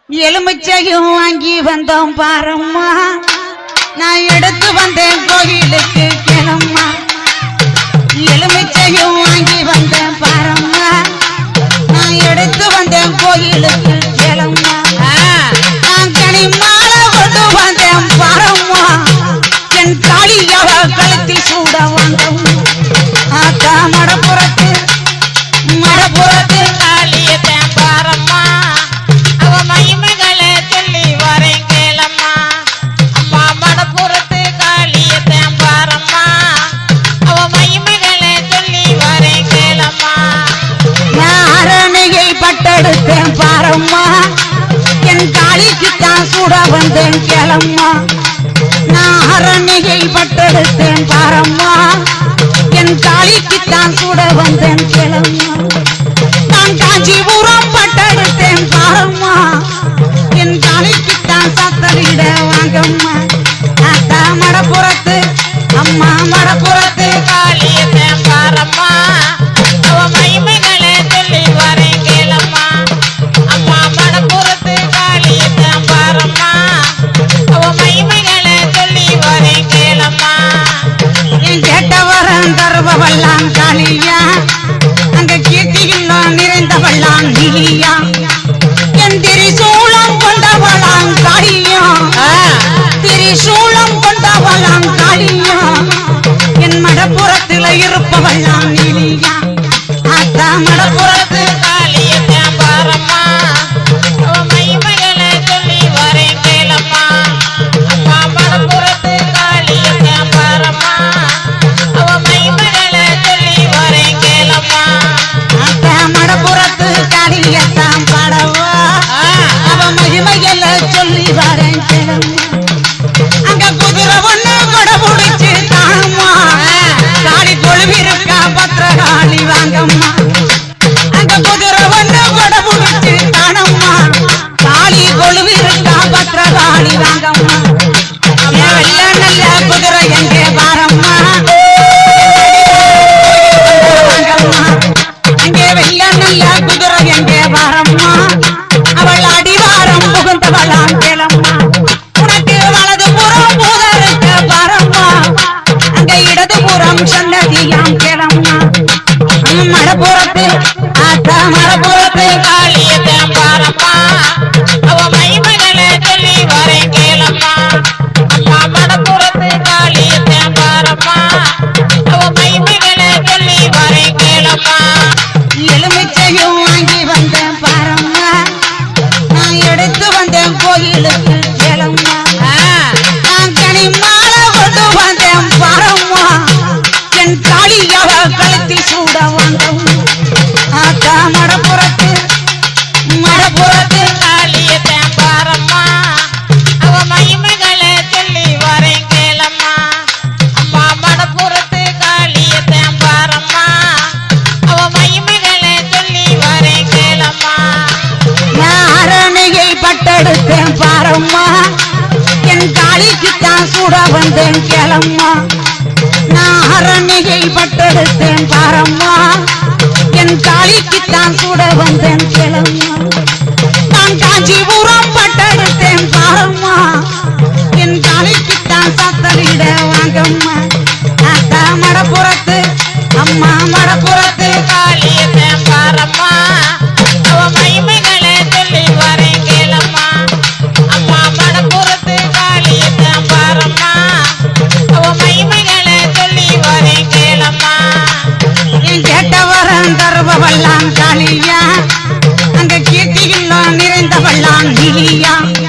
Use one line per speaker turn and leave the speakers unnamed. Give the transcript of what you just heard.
எலுமிச்சையும் வாங்கி வந்தோம் பாரம்மா, நான் எடுத்து வந்தேன் கோயிலுக்கு கிளம்மா. எலுமிச்சையும் வாங்கி வந்தேன் பாரம்மா, நான் எடுத்து வந்தேன் கோயிலுக்கு கிளம்மா. நான் கனி மாலை கொண்டு வந்தேன் பாரம்மா, என் காளியவ கழுத்தில் சூட வந்தோம். ஆத்தா மடப்புறத்து
காளியத்தேன் பாரம்மா, அவ மகிமைகளை சொல்லி வரேன் கேளம்மா. அம்மா மடப்புறத்து காளியத்தேன் பாரம்மா, அவ மகிமைகளை சொல்லி வரேன் கேளம்மா.
நான் அரணையை பட்டெடுத்தேன் பாரம்மா, என் காளிக்குத்தான் சூட வந்தேன் கிளம்மா. நான் அரணையை பட்டெடுத்தேன் பாரம்மா, என் காளிக்குத்தான் சூட வந்தேன் கிளம்மா. நான் காஞ்சிபுரம் பட்டெடுத்தேன் பாரம்மா, என் காளிக்குத்தான் சத்தரிட வாங்கம்மா. ஆத்தா மடப்புறத்து அம்மா மடப்புறத்து
காளியத்தேன் பாரம்மா, அவ மகிமைகளை சொல்லி வரேன் கேளம்மா. அம்மா மடப்புறத்து காளியத்தேன் பாரம்மா, அவ மகிமைகளை சொல்லி வரேன் கேளம்மா.
என் கேட்டவரன் தருபவள்ளான் காளியா, அங்க கீர்த்தியில்லா நிறைந்தவள்ளான் நிலியா. என் திரிசூலம் கொண்டவளான் காளியா, திரிசூலம் கொண்டவளான் காளியா. என் மடப்புறத்தில் இருப்பவள்ளான் நிலியா. ஆத்தா மடப்புறத்து
காளியத்தேன் பாரம்மா, அவ மகிமைகளை சொல்லி வரேன் கேளம்மா. அம்மா மடப்புறத்து காளியத்தேன் பாரம்மா, அவ மகிமைகளை சொல்லி வரேன் கேளம்மா.
ஆத்தா மடப்புறத்து காளியத்தான் பாடவா, அவ மகிமையில சொல்லி வரேன் கிளம்மா. அங்க குதிரை ஒண்ணு கொடை பிடிச்சு தானம்மா, காளி கொழுவிருக்கா பத்திரகாளி வாங்கம்மா. அங்க குதிரை ஒண்ணு கொடை பிடிச்சு தானம்மா, காளி கொழுவிருக்கா பத்திரகாளி வாங்கம்மா. வெள்ள நல்ல குதிரை எங்கே பாரம்மா, வாங்கம்மா. அங்கே வெள்ள நல்ல குதிரை எங்கே பாரம்மா, அவள் அடிவாரம் புகுந்தவளாம் கிளம்மா. உனக்கு வலது புறம் பூதருக்க பாரம்மா, அங்க இடது புறம் சன்னதியாம் கிளம்மா. மடப்புறத்து ஆத்தா மடப்புறத்து
காளியத்தேன் பாரம்மா, அவ மகிமைகளை சொல்லி வரேன் கேளம்மா. அம்மா மடப்புறத்து காளியத்தேன் பாரம்மா, அவ மகிமைகளை சொல்லி வரேன் கேளம்மா.
எலுமிச்சையும் வாங்கி வந்தேன் பாரம்மா, நான் எடுத்து வந்தேன் கோயிலுக்கு கிளம்மா. நான் கனி மாலை கொண்டு வந்தேன் பாரம்மா, என் காளியவ கழுத்தில் சூட வந்தோம். ஆத்தா மடப்புறத்து
காளியத்தேன் பாரம்மா, அவ மகிமைகளை சொல்லி வரேன் கேளம்மா. அம்மா மடப்புறத்து காளியத்தேன் பாரம்மா, அவ மகிமைகளை சொல்லி வரேன் கேளம்மா.
நான் அரணையை பட்டெடுத்தேன் பாரம்மா, என் காளிக்குத்தான் சூட வந்தேன் கிளம்மா. நான் அரணையை பட்டெடுத்தேன் பாரம்மா, என் காளிக்குத்தான் சூட வந்தேன் கிளம்மா. நான் காஞ்சிபுரம் பட்டெடுத்தேன் பாரம்மா, என் காளிக்குத்தான் சத்தரிட வாங்கம்மா. ஆத்தா மடப்புறத்து அம்மா மடப்புறத்து
காளியத்தேன் பாரம்மா, அவ மகிமைகளை சொல்லி வரேன் கேளம்மா. அம்மா மடப்புறத்து காளியத்தேன் பாரம்மா, அவ மகிமைகளை சொல்லி வரேன் கேளம்மா.
என் கேட்டவரன் தருபவள்ளான் காளியா, அங்க கீர்த்தியில்லா நிறைந்தவள்ளான் நிலியா.